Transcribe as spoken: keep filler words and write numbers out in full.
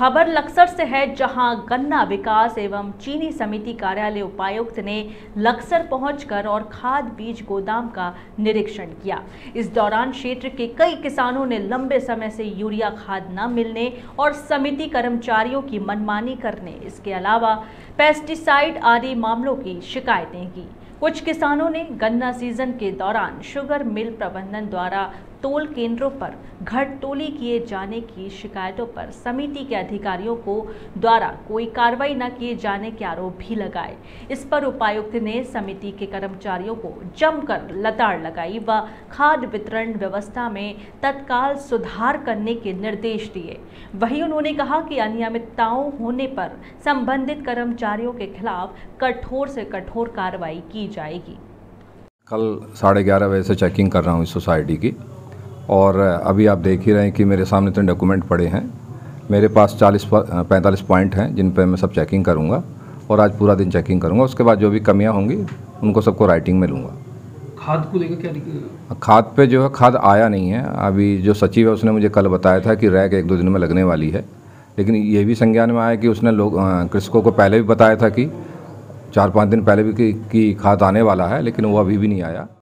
खबर लक्सर से है, जहां गन्ना विकास एवं चीनी समिति कार्यालय उपायुक्त ने लक्सर पहुंचकर और खाद बीज गोदाम का निरीक्षण किया। इस दौरान क्षेत्र के कई किसानों ने लंबे समय से यूरिया खाद न मिलने और समिति कर्मचारियों की मनमानी करने, इसके अलावा पेस्टिसाइड आदि मामलों की शिकायतें की। कुछ किसानों ने गन्ना सीजन के दौरान शुगर मिल प्रबंधन द्वारा तोल केंद्रों पर घटतोली किए जाने की शिकायतों पर समिति के अधिकारियों को द्वारा कोई कार्रवाई न किए जाने के आरोप भी लगाए। इस पर उपायुक्त ने समिति के कर्मचारियों को जमकर लताड़ लगाई व खाद वितरण व्यवस्था में तत्काल सुधार करने के निर्देश दिए। वहीं उन्होंने कहा कि अनियमितताओं होने पर संबंधित कर्मचारियों के खिलाफ कठोर से कठोर कार्रवाई की जाएगी। कल साढ़े ग्यारह बजे से चेकिंग कर रहा हूँ इस सोसाइटी की, और अभी आप देख ही रहे हैं कि मेरे सामने तो डॉक्यूमेंट पड़े हैं। मेरे पास चालीस पैंतालीस पॉइंट हैं जिन पे मैं सब चेकिंग करूँगा और आज पूरा दिन चेकिंग करूँगा। उसके बाद जो भी कमियाँ होंगी उनको सबको राइटिंग में लूँगा। खाद को लेकर क्या दिक्कत? खाद पे जो है, खाद आया नहीं है अभी। जो सचिव है उसने मुझे कल बताया था कि रैक एक दो दिन में लगने वाली है, लेकिन ये भी संज्ञान में आया कि उसने लोग कृषकों को पहले भी बताया था कि चार पाँच दिन पहले भी कि, कि खाद आने वाला है, लेकिन वो अभी भी नहीं आया।